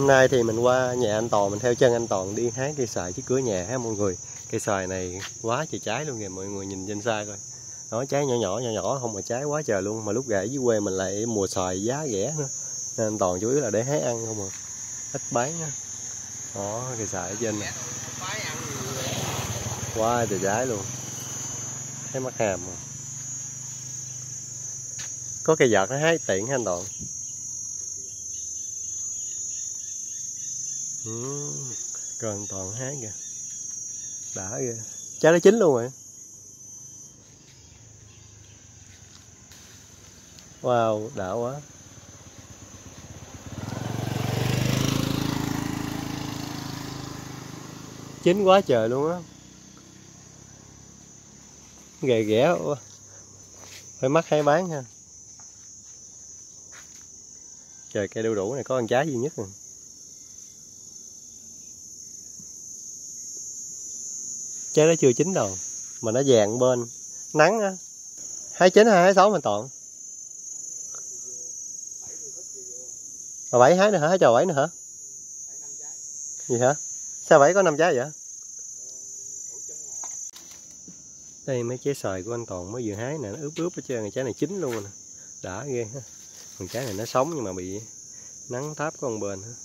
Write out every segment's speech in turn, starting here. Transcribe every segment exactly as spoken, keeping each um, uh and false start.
Hôm nay thì mình qua nhà anh Toàn, mình theo chân anh Toàn đi hái cây xoài trước cửa nhà ha mọi người. Cây xoài này quá trời trái luôn kìa, mọi người nhìn trên xa coi. Nó trái nhỏ nhỏ nhỏ nhỏ không mà trái quá trời luôn, mà lúc gãy dưới quê mình lại mùa xoài giá rẻ nữa. Nên anh Toàn chủ yếu là để hái ăn không à, ít bán á. Đó, cây xoài ở trên này. Quá trời trái luôn. Thấy mắt hàm mà. Có cây vợt nó hái tiện ha anh Toàn. Ừ, còn toàn hái kìa, đã ghê, trái nó chín luôn rồi. Wow, đã quá. Chín quá trời luôn á, ghê ghẻ quá. Phải mắc hay bán ha. Trời, cây đu đủ này có con trái duy nhất rồi. Trái nó chưa chín đâu mà nó vàng bên nắng á. Hái chín hay hái sáu mình Toàn? Mà bảy hái nữa hả? Hái trò bảy nữa hả? Gì hả? Sao bảy có năm trái vậy? Đây mấy trái xoài của anh Toàn mới vừa hái nè, nó ướp ướp hết trơn, trái này chín luôn nè. Đã ghê ha. Còn trái này nó sống nhưng mà bị nắng táp có một bên ha.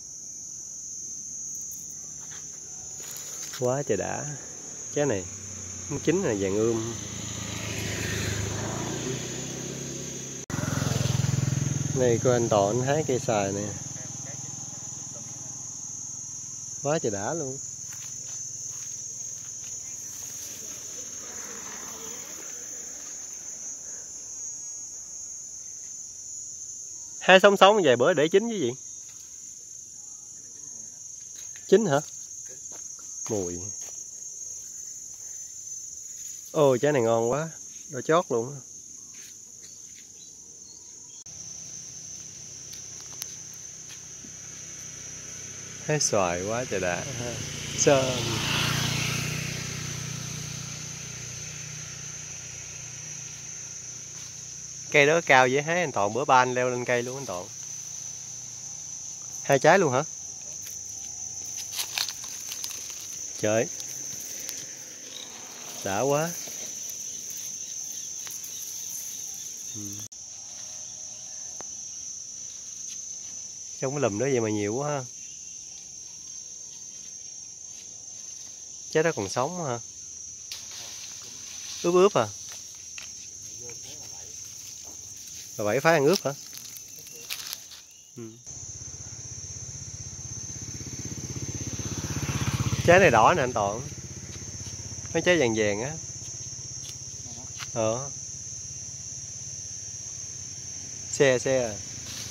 Quá trời đã. Trái này chín là vàng ươm. Này cô anh Toàn anh hái cây xoài nè. Quá trời đã luôn. Hái sống sống vài bữa để chín chứ gì? Chín hả? Mùi. Ôi trái này ngon quá, đỏ chót luôn. Hái xoài quá trời đã ha. Sơn. Cây đó cao vậy hái anh Toàn, bữa ba anh leo lên cây luôn anh Toàn. Hai trái luôn hả? Trời, đã quá. Ừ. Trong cái lùm đó vậy mà nhiều quá ha. Trái đó còn sống hả? Ướp ướp à? Rồi bảy phái ăn ướp hả? Ừ. Trái này đỏ nè anh Toàn. Mấy trái vàng vàng á. Ờ. Xe xe à.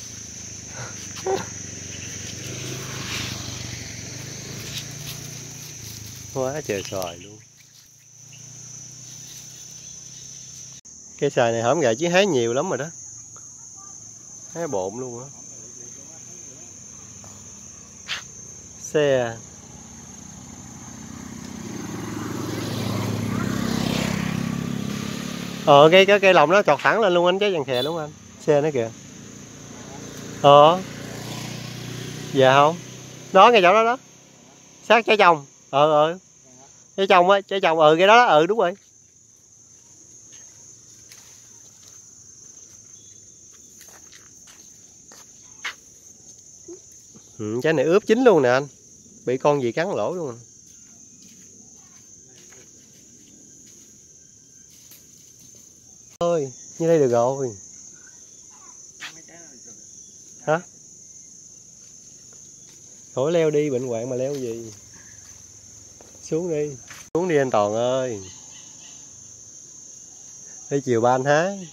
Quá trời xoài luôn. Cây xoài này hổm gà chứ hái nhiều lắm rồi đó. Hái bộn luôn á. Xe. Ờ cái cái cây lồng nó chọt thẳng lên luôn anh, trái vàng khè đúng không anh? Xe nó kìa. Ờ. Dạ không. Đó ngay chỗ đó đó. Sát trái chồng. Ờ ờ. Trái chồng á, trái chồng ừ cái đó đó, ừ đúng rồi. Ừ, trái này ướp chín luôn nè anh. Bị con gì cắn lỗ luôn. À. Ơi, như đây được rồi. Hả? Thôi leo đi, bệnh hoạn mà leo gì. Xuống đi. Xuống đi anh Toàn ơi. Đi chiều ba anh hái.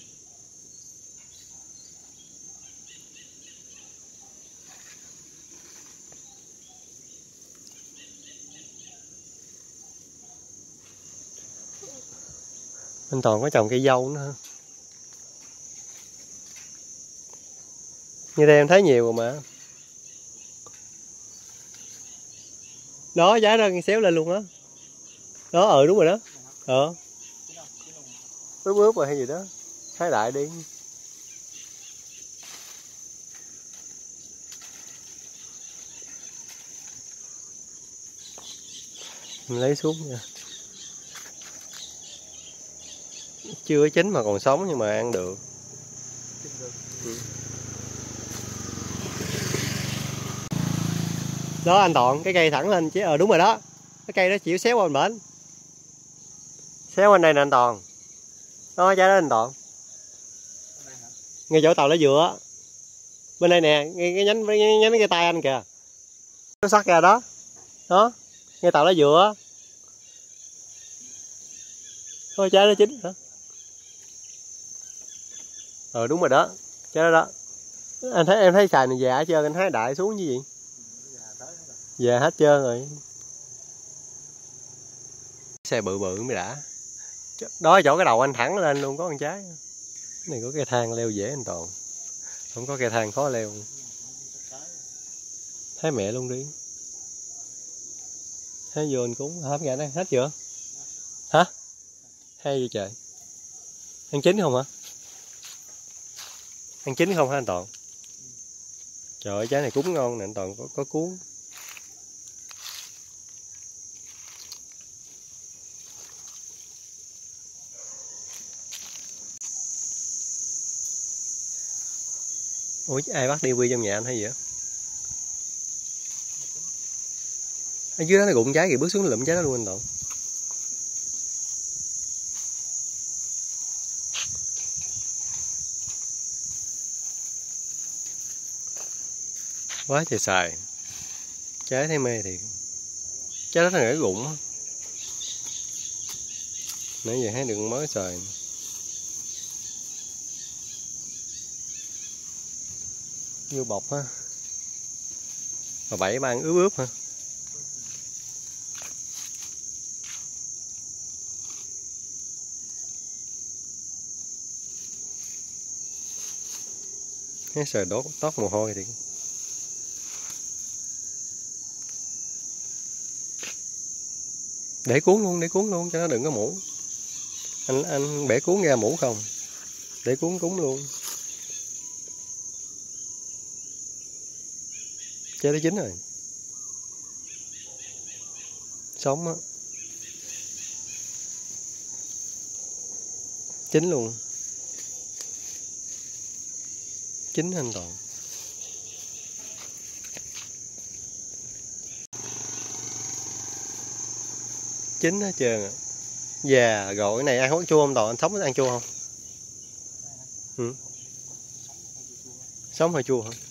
Anh Toàn có trồng cây dâu nữa hả? Như đây em thấy nhiều rồi mà. Đó trái đó xéo lên luôn á. Đó. Đó ừ đúng rồi đó. Ờ. Ướp ướp rồi hay gì đó. Hái đại đi. Mình lấy xuống nha. Chưa có chín mà còn sống nhưng mà ăn được. Ừ. Đó anh Toàn, cái cây thẳng lên chứ. Ờ đúng rồi đó. Cái cây đó chịu xéo qua bên bển. Xéo bên đây nè anh Toàn. Đó trái đó anh Toàn. Ngay chỗ tàu lá dừa. Bên đây nè, ngay cái nhánh cái nhánh cái tay anh kìa. Nó sắc ra đó. Đó, ngay tàu lá dừa. Thôi trái nó chín hả? Ờ đúng rồi đó. Trái đó đó. Anh thấy em thấy xài này già hết trơn, anh hái đại xuống như gì? Già hết trơn rồi. Xe bự bự mới đã. Đó chỗ cái đầu anh thẳng lên luôn có con trái. Cái này có cây thang leo dễ anh Toàn. Không có cây thang khó leo. Thấy mẹ luôn đi. Thấy vô anh cúng. Hả gà đây hết chưa? Hả? Hay vậy trời. Ăn chín không hả? Ăn chín không hả anh Toàn? Trời ơi trái này cúng ngon nè anh Toàn, có, có cuốn. Ủa ai bắt đi quy trong nhà anh hay gì vậy? Ở dưới đó nó gụng trái kìa, bước xuống nó lụm trái đó luôn anh Toàn. Quá trời xài. Trái thấy mê thì trái đó là cái gụng á. Nãy giờ thấy được mới xài. Vô bọc ha. Mà bảy ba ăn ướp ướp ha. Cái sờ đốt tót mồ hôi thì để cuốn luôn, để cuốn luôn cho nó đừng có mũ. Anh anh bẻ cuốn ra mũ không? Để cuốn cúng luôn. Trái đó chín rồi. Sống á. Chín luôn. Chín anh Toàn. Chín hết trơn à. Già rồi. Cái này ăn hốt chua không Toàn? Anh sống ăn chua không? Ừ. Sống hơi chua hả?